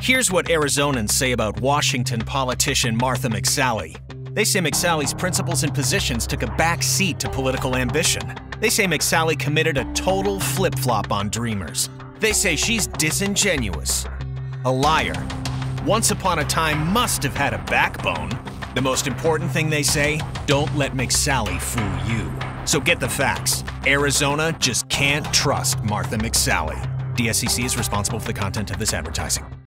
Here's what Arizonans say about Washington politician Martha McSally. They say McSally's principles and positions took a back seat to political ambition. They say McSally committed a total flip-flop on Dreamers. They say she's disingenuous, a liar, once upon a time must have had a backbone. The most important thing they say, don't let McSally fool you. So get the facts. Arizona just can't trust Martha McSally. DSCC is responsible for the content of this advertising.